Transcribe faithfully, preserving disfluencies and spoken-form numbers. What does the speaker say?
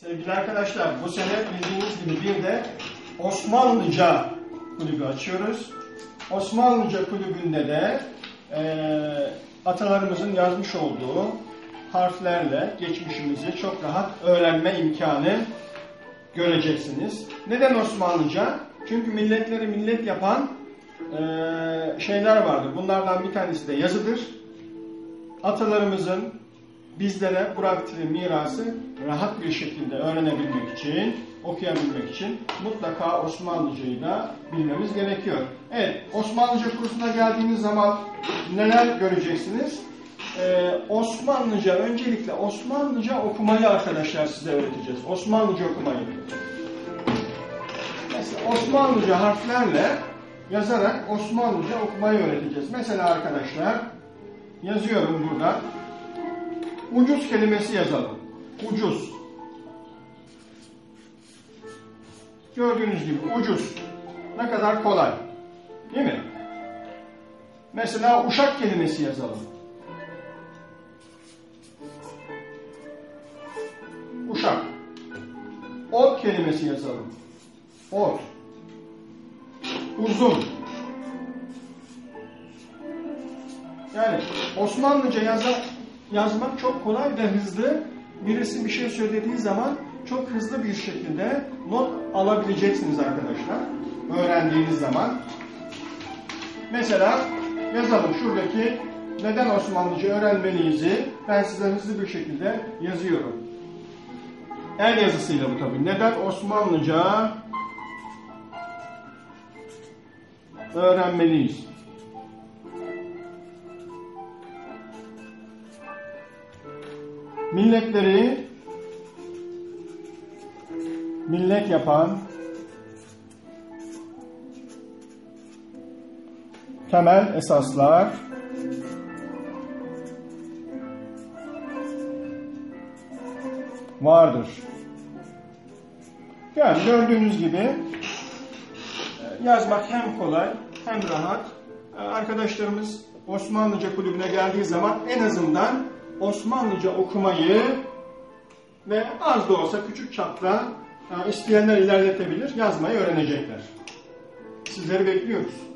Sevgili arkadaşlar, bu sene bildiğiniz gibi bir de Osmanlıca kulübü açıyoruz. Osmanlıca kulübünde de e, atalarımızın yazmış olduğu harflerle geçmişimizi çok rahat öğrenme imkanı göreceksiniz. Neden Osmanlıca? Çünkü milletleri millet yapan e, şeyler vardır. Bunlardan bir tanesi de yazıdır. Atalarımızın bizlere bıraktığı mirası rahat bir şekilde öğrenebilmek için, okuyabilmek için mutlaka Osmanlıcayı da bilmemiz gerekiyor. Evet, Osmanlıca kursuna geldiğiniz zaman neler göreceksiniz? Ee, Osmanlıca, öncelikle Osmanlıca okumayı arkadaşlar size öğreteceğiz. Osmanlıca okumayı. Mesela Osmanlıca harflerle yazarak Osmanlıca okumayı öğreteceğiz. Mesela arkadaşlar, yazıyorum burada. Ucuz kelimesi yazalım. Ucuz. Gördüğünüz gibi ucuz. Ne kadar kolay. Değil mi? Mesela uşak kelimesi yazalım. Uşak. Ot kelimesi yazalım. Ot. Uzun. Yani Osmanlıca yaza, yazmak çok kolay ve hızlı. Birisi bir şey söylediği zaman çok hızlı bir şekilde not alabileceksiniz arkadaşlar. Öğrendiğiniz zaman. Mesela yazalım şuradaki neden Osmanlıca öğrenmeliyiz'i ben size hızlı bir şekilde yazıyorum. El yazısıyla bu tabii. Neden Osmanlıca öğrenmeliyiz? Milletleri millet yapan temel esaslar vardır. Yani gördüğünüz gibi yazmak hem kolay hem rahat. Arkadaşlarımız Osmanlıca kulübüne geldiği zaman en azından Osmanlıca okumayı ve az da olsa küçük çapta isteyenler ilerletebilir, yazmayı öğrenecekler. Sizleri bekliyoruz.